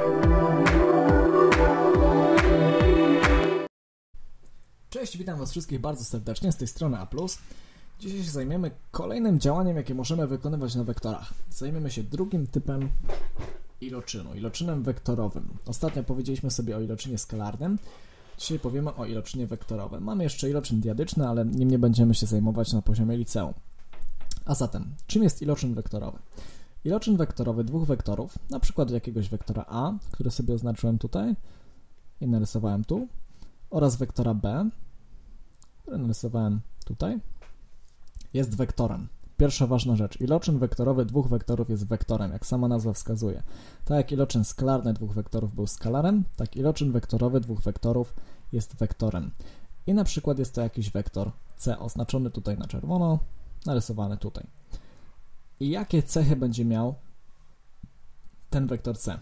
Cześć, witam Was wszystkich bardzo serdecznie z tej strony A+. Dzisiaj się zajmiemy kolejnym działaniem, jakie możemy wykonywać na wektorach. Zajmiemy się drugim typem iloczynu, iloczynem wektorowym. Ostatnio powiedzieliśmy sobie o iloczynie skalarnym, dzisiaj powiemy o iloczynie wektorowym. Mamy jeszcze iloczyn diadyczny, ale nim nie będziemy się zajmować na poziomie liceum. A zatem, czym jest iloczyn wektorowy? Iloczyn wektorowy dwóch wektorów, na przykład jakiegoś wektora A, który sobie oznaczyłem tutaj i narysowałem tu, oraz wektora B, który narysowałem tutaj, jest wektorem. Pierwsza ważna rzecz. Iloczyn wektorowy dwóch wektorów jest wektorem, jak sama nazwa wskazuje. Tak jak iloczyn skalarny dwóch wektorów był skalarem, tak iloczyn wektorowy dwóch wektorów jest wektorem. I na przykład jest to jakiś wektor C oznaczony tutaj na czerwono, narysowany tutaj. I jakie cechy będzie miał ten wektor C?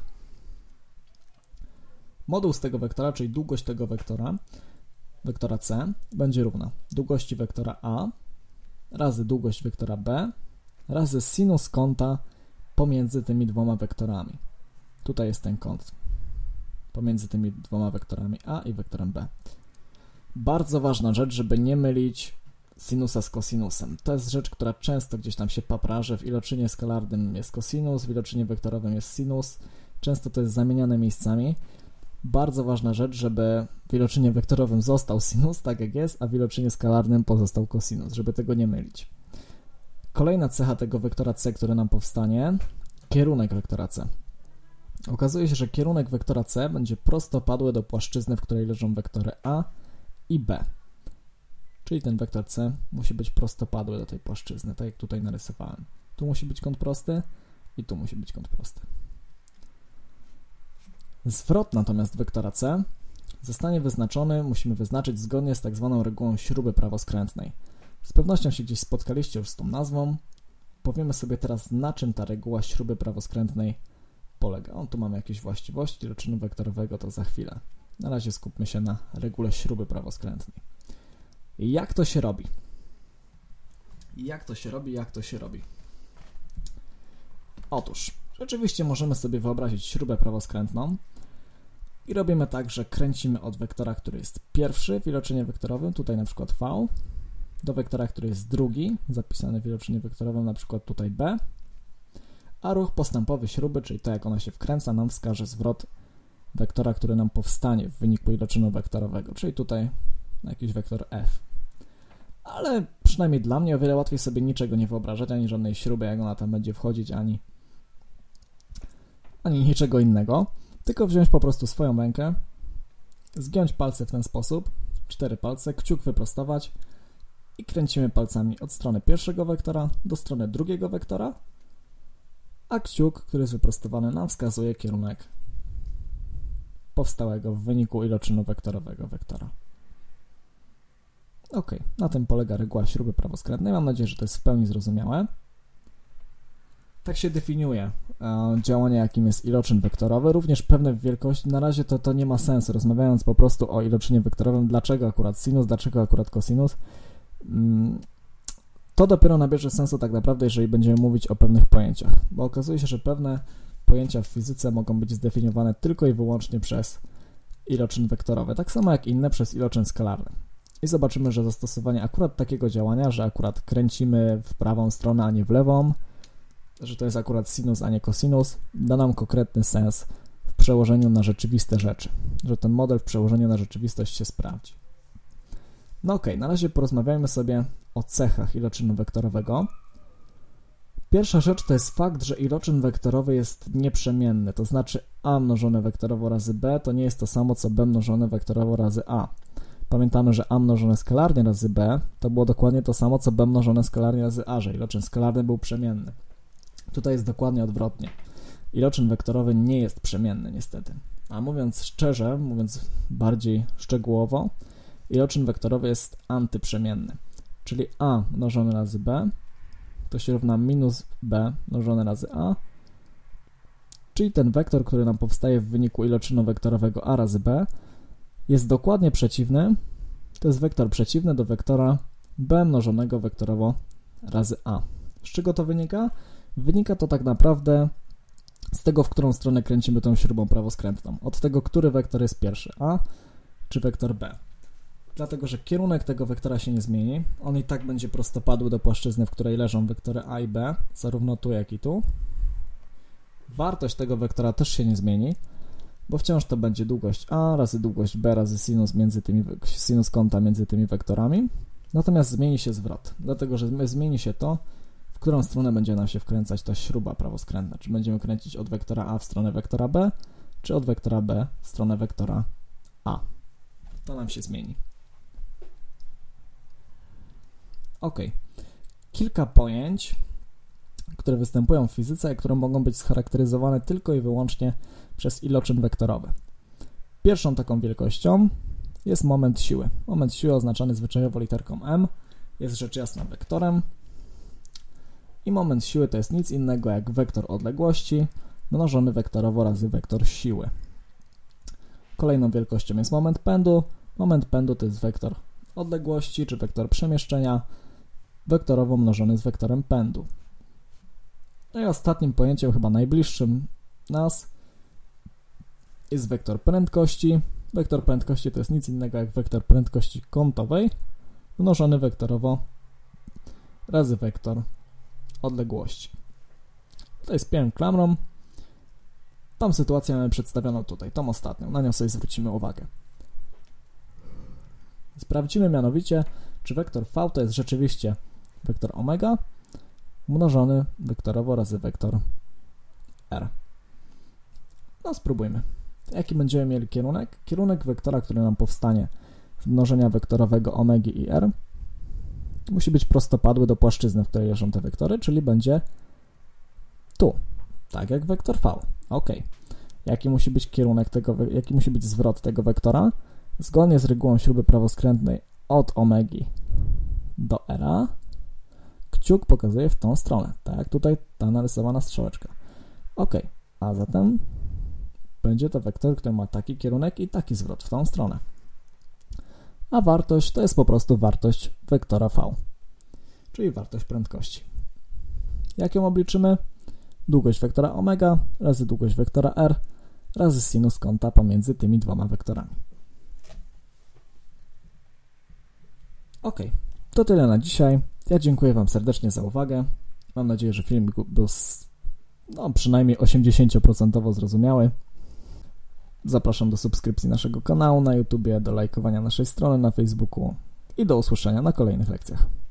Moduł tego wektora, czyli długość tego wektora C, będzie równa długości wektora A razy długość wektora B razy sinus kąta pomiędzy tymi dwoma wektorami. Tutaj jest ten kąt pomiędzy tymi dwoma wektorami A i wektorem B. Bardzo ważna rzecz, żeby nie mylić sinusa z kosinusem. To jest rzecz, która często gdzieś tam się papra, że w iloczynie skalarnym jest kosinus, w iloczynie wektorowym jest sinus. Często to jest zamieniane miejscami. Bardzo ważna rzecz, żeby w iloczynie wektorowym został sinus, tak jak jest, a w iloczynie skalarnym pozostał kosinus, żeby tego nie mylić. Kolejna cecha tego wektora C, który nam powstanie, kierunek wektora C. Okazuje się, że kierunek wektora C będzie prostopadły do płaszczyzny, w której leżą wektory A i B. Czyli ten wektor C musi być prostopadły do tej płaszczyzny, tak jak tutaj narysowałem. Tu musi być kąt prosty i tu musi być kąt prosty. Zwrot natomiast wektora C zostanie wyznaczony, musimy wyznaczyć zgodnie z tak zwaną regułą śruby prawoskrętnej. Z pewnością się gdzieś spotkaliście już z tą nazwą. Powiemy sobie teraz, na czym ta reguła śruby prawoskrętnej polega. Tu mamy jakieś właściwości iloczynu wektorowego, to za chwilę. Na razie skupmy się na regule śruby prawoskrętnej. Jak to się robi? Jak to się robi? Otóż, rzeczywiście możemy sobie wyobrazić śrubę prawoskrętną i robimy tak, że kręcimy od wektora, który jest pierwszy w iloczynie wektorowym, tutaj na przykład V, do wektora, który jest drugi, zapisany w iloczynie wektorowym, na przykład tutaj B, a ruch postępowy śruby, czyli to jak ona się wkręca, nam wskaże zwrot wektora, który nam powstanie w wyniku iloczynu wektorowego, czyli tutaj jakiś wektor F. Ale przynajmniej dla mnie o wiele łatwiej sobie niczego nie wyobrażać, ani żadnej śruby, jak ona tam będzie wchodzić, ani niczego innego, tylko wziąć po prostu swoją rękę, zgiąć palce w ten sposób, 4 palce, kciuk wyprostować i kręcimy palcami od strony pierwszego wektora do strony drugiego wektora, a kciuk, który jest wyprostowany, nam wskazuje kierunek powstałego w wyniku iloczynu wektorowego wektora. Ok, na tym polega reguła śruby prawoskrętnej. Mam nadzieję, że to jest w pełni zrozumiałe. Tak się definiuje działanie, jakim jest iloczyn wektorowy, również pewne wielkości. Na razie to nie ma sensu, rozmawiając po prostu o iloczynie wektorowym, dlaczego akurat sinus, dlaczego akurat kosinus. To dopiero nabierze sensu tak naprawdę, jeżeli będziemy mówić o pewnych pojęciach, bo okazuje się, że pewne pojęcia w fizyce mogą być zdefiniowane tylko i wyłącznie przez iloczyn wektorowy, tak samo jak inne przez iloczyn skalarny. I zobaczymy, że zastosowanie akurat takiego działania, że akurat kręcimy w prawą stronę, a nie w lewą, że to jest akurat sinus, a nie kosinus, da nam konkretny sens w przełożeniu na rzeczywiste rzeczy, że ten model w przełożeniu na rzeczywistość się sprawdzi. No okej, na razie porozmawiajmy sobie o cechach iloczynu wektorowego. Pierwsza rzecz to jest fakt, że iloczyn wektorowy jest nieprzemienny, to znaczy a mnożone wektorowo razy b to nie jest to samo, co b mnożone wektorowo razy a. Pamiętamy, że a mnożone skalarnie razy b to było dokładnie to samo, co b mnożone skalarnie razy a, że iloczyn skalarny był przemienny. Tutaj jest dokładnie odwrotnie. Iloczyn wektorowy nie jest przemienny niestety. A mówiąc szczerze, mówiąc bardziej szczegółowo, iloczyn wektorowy jest antyprzemienny. Czyli a mnożone razy b to się równa minus b mnożone razy a, czyli ten wektor, który nam powstaje w wyniku iloczynu wektorowego a razy b, jest dokładnie przeciwny, to jest wektor przeciwny do wektora b mnożonego wektorowo razy a. Z czego to wynika? Wynika to tak naprawdę z tego, w którą stronę kręcimy tą śrubą prawoskrętną. Od tego, który wektor jest pierwszy, A czy wektor B. Dlatego, że kierunek tego wektora się nie zmieni. On i tak będzie prostopadły do płaszczyzny, w której leżą wektory A i B, zarówno tu, jak i tu. Wartość tego wektora też się nie zmieni, bo wciąż to będzie długość A razy długość B razy sinus kąta między tymi wektorami. Natomiast zmieni się zwrot, dlatego, że zmieni się to, w którą stronę będzie nam się wkręcać ta śruba prawoskrętna. Czy będziemy kręcić od wektora A w stronę wektora B, czy od wektora B w stronę wektora A. To nam się zmieni. Ok. Kilka pojęć, które występują w fizyce, które mogą być scharakteryzowane tylko i wyłącznie przez iloczyn wektorowy. Pierwszą taką wielkością jest moment siły. Moment siły oznaczany zwyczajowo literką m, jest rzecz jasna wektorem i moment siły to jest nic innego jak wektor odległości mnożony wektorowo razy wektor siły. Kolejną wielkością jest moment pędu. Moment pędu to jest wektor odległości czy wektor przemieszczenia wektorowo mnożony z wektorem pędu. No i ostatnim pojęciem, chyba najbliższym nas, jest wektor prędkości. Wektor prędkości to jest nic innego jak wektor prędkości kątowej mnożony wektorowo razy wektor odległości. Tutaj spiąłem klamrą. Tą sytuację mamy przedstawioną tutaj, tą ostatnią, na nią sobie zwrócimy uwagę. Sprawdzimy mianowicie, czy wektor V to jest rzeczywiście wektor omega mnożony wektorowo razy wektor r. No spróbujmy. Jaki będziemy mieli kierunek? Kierunek wektora, który nam powstanie z mnożenia wektorowego omegi i r, musi być prostopadły do płaszczyzny, w której leżą te wektory, czyli będzie tu, tak jak wektor V. Ok. Jaki musi być kierunek tego, jaki musi być zwrot tego wektora? Zgodnie z regułą śruby prawoskrętnej od omegi do r, kciuk pokazuje w tą stronę, tak jak tutaj ta narysowana strzałeczka. Ok, a zatem będzie to wektor, który ma taki kierunek i taki zwrot w tą stronę. A wartość to jest po prostu wartość wektora V, czyli wartość prędkości. Jak ją obliczymy? Długość wektora omega razy długość wektora r razy sinus kąta pomiędzy tymi dwoma wektorami. Ok, to tyle na dzisiaj. Ja dziękuję Wam serdecznie za uwagę. Mam nadzieję, że film był przynajmniej 80% zrozumiały. Zapraszam do subskrypcji naszego kanału na YouTube, do lajkowania naszej strony na Facebooku i do usłyszenia na kolejnych lekcjach.